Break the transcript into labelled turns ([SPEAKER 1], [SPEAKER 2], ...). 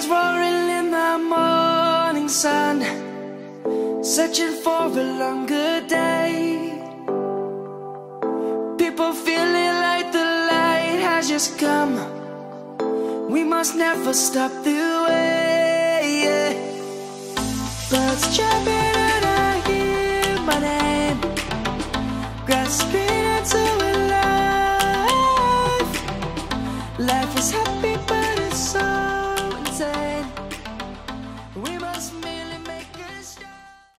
[SPEAKER 1] roaring in the morning sun, searching for a longer day. People feeling like the light has just come. We must never stop the way. Birds chirping and I hear my name, grasping into a life. Life is happy but it's so insane. We must